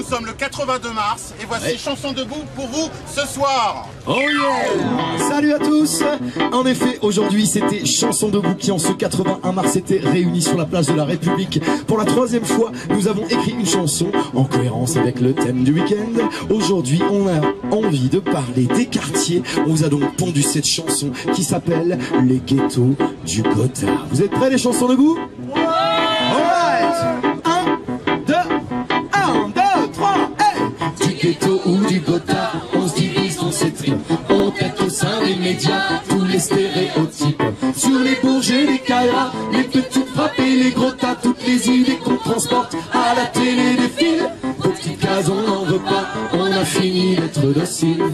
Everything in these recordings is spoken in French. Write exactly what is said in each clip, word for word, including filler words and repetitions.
nous sommes le quatre-vingt-deux mars et voici ouais. Chanson debout pour vous ce soir. Oh yeah! Salut à tous! En effet, aujourd'hui c'était Chanson debout qui en ce quatre-vingt-un mars était réunis sur la place de la République. Pour la troisième fois, nous avons écrit une chanson en cohérence avec le thème du week-end. Aujourd'hui, on a envie de parler des quartiers. On vous a donc pondu cette chanson qui s'appelle Les Ghettos du Gotha. Vous êtes prêts les chansons debout? Ouais! Alright! Un, deux, un, deux, trois, hey! Du ghetto ou du Gotha, on se divise, on s'étripe. On tête au sein des médias, tous les stéréotypes. Sur les bourgers, les caillas, les petites frappes et les gros tas, toutes les idées qu'on transporte à la télé des films. Aux petites cases, on n'en veut pas, on a fini d'être docile.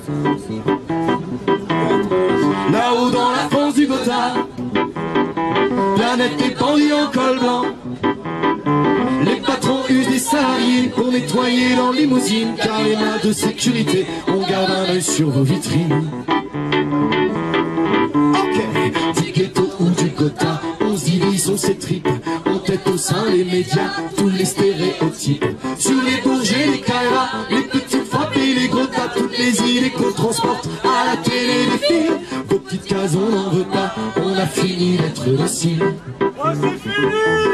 Là-haut dans la France du Gotha, planète des bandits en col blanc. Les patrons usent des salariés pour nettoyer leur limousine, car les mains de sécurité, on garde un œil sur vos vitrines. Ok, du ghetto ou du Gotha, on se divise, on s'étripe. On tête au sein les médias, tous les stéréotypes. Sur les bourgers, les caillas, les petites frappes et les gros tas, toutes les idées qu'on transporte à la télé des films. Vos petites cases, on n'en veut pas, on a fini d'être docile. Oh, c'est fini!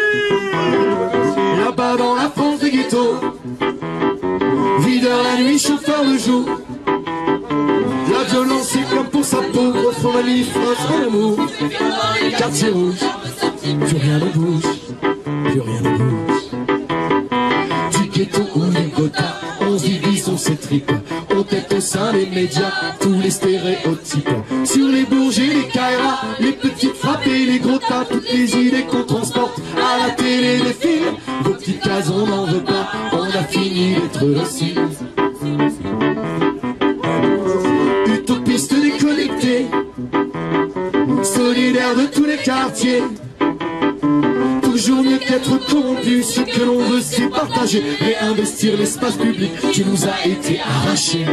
Là-bas dans la France des ghettos, videur la nuit, chauffeur le jour. La violence c'est comme pour sa peau, refond la vie, frotte en amour. Quartier rouge, plus rien ne bouge, plus rien ne bouge. Du ghetto ou du Gotha, on se divise, on s'étripe. On tête au sein des médias, tous les stéréotypes. Sur les bourgers, les caillas, les petites frappes et les gros tas, toutes les idées qu'on transporte à la télé des films. Vos petites cases, on n'en veut pas, on a fini d'être docile. Utopiste déconnecté, solidaire de tous les quartiers. Toujours mieux qu'être corrompu, ce que l'on veut c'est partager, réinvestir l'espace public qui nous a été arraché.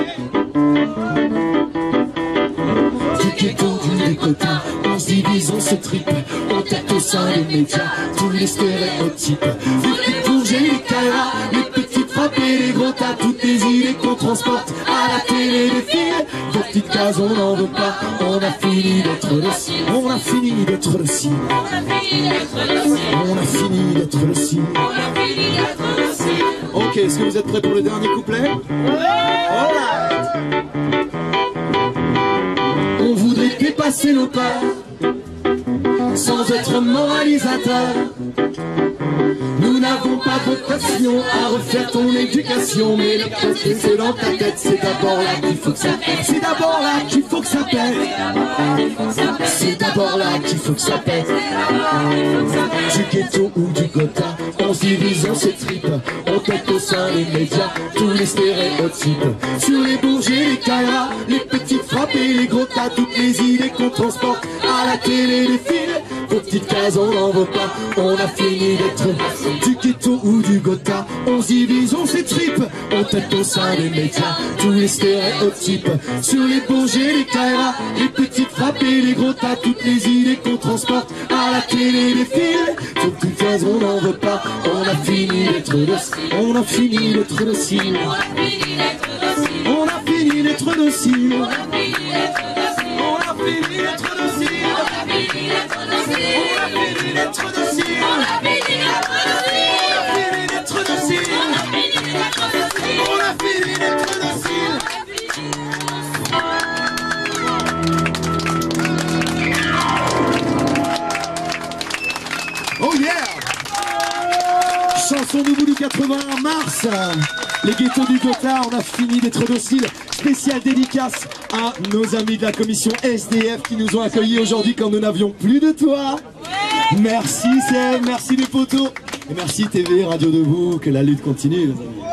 Du ghetto, du Gotha, on se divise, on se tripe, on tête au sein des médias, tous les stéréotypes. Les petites bourgers, les caillas, les petites frappes et les gros tas, toutes les idées qu'on transporte à la télé des films. Vos petites cases, on n'en veut pas, on a fini d'être docile. On a fini d'être docile. On a fini d'être docile. On a fini d'être docile. On a fini d'être docile. Ok, est-ce que vous êtes prêts pour le dernier couplet? Alright. On voudrait dépasser nos pas, sans être moralisateur. Nous n'avons pas vocation à refaire ton éducation, mais le quartier c'est dans ta tête, c'est d'abord là qu'il faut que ça pète. C'est d'abord là qu'il faut que ça pète. C'est d'abord là qu'il faut que ça pète. Du ghetto ou du Gotha, on se divise, on s'étripe. On tête au sein des médias, tous les stéréotypes. Sur les bourgers, les caillas, les petites frappes et les gros tas, toutes les idées qu'on transporte à la télé des films. Vos petites cases, on n'en veut pas, on a fini d'être du ghetto ou du Gotha, on se divise, on s'étripe. On tête au sein des médias, tous les stéréotypes. Sur les bourgers, les caillas, les petites frappes et les gros tas, toutes les idées qu'on transporte à la télé des films. Vos petites cases, on n'en veut pas, on a fini d'être docile. On a fini d'être docile. On a fini d'être docile. On a fini d'être docile. On a fini d'être docile. On a fini d'être docile. On a fini d'être docile. On a fini d'être docile. On a fini d'être docile. On a fini d'être docile. On a fini d'être docile. Oh yeah! Chanson debout du quatre-vingt-un mars. Les ghettos du Gotha, on a fini d'être docile. Spéciale dédicace à nos amis de la commission S D F qui nous ont accueillis aujourd'hui quand nous n'avions plus de toit. Merci C M, merci les potos. Et merci T V, Radio Debout, que la lutte continue les amis.